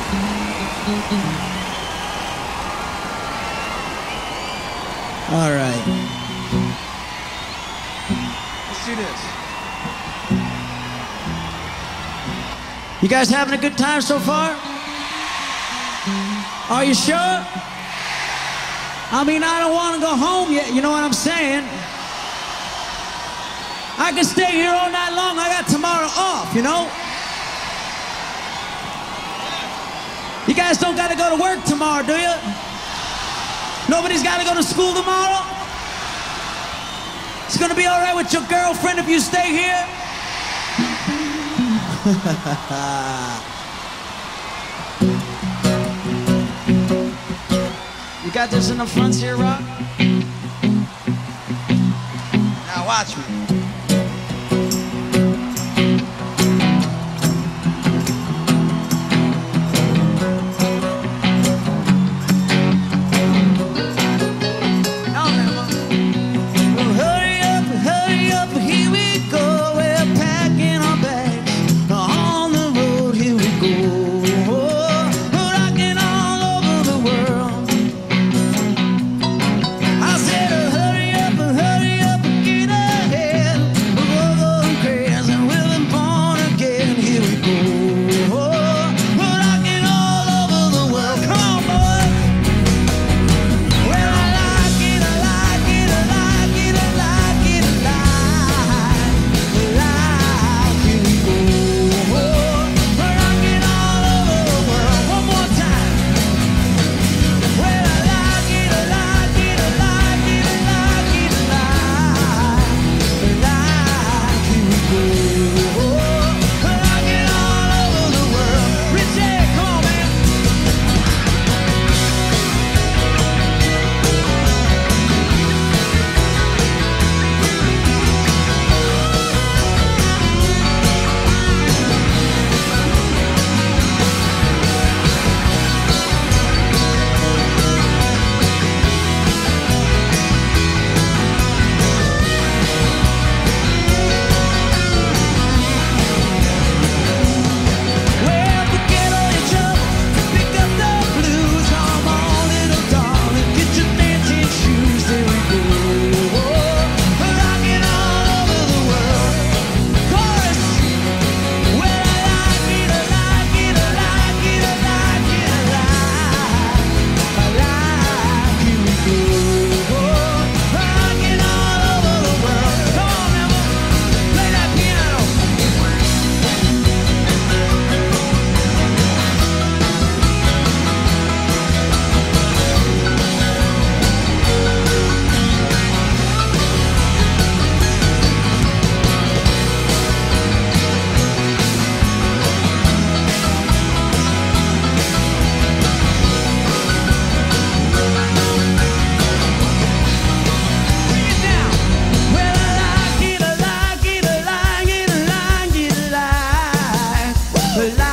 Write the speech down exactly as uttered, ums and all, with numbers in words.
All right. Let's do this. You guys having a good time so far? Are you sure? I mean, I don't want to go home yet, you know what I'm saying? I can stay here all night long. I got tomorrow off, you know? You guys don't got to go to work tomorrow, do you? Nobody's got to go to school tomorrow? It's gonna be all right with your girlfriend if you stay here? You got this in the front here, Rock? Now watch me. Well,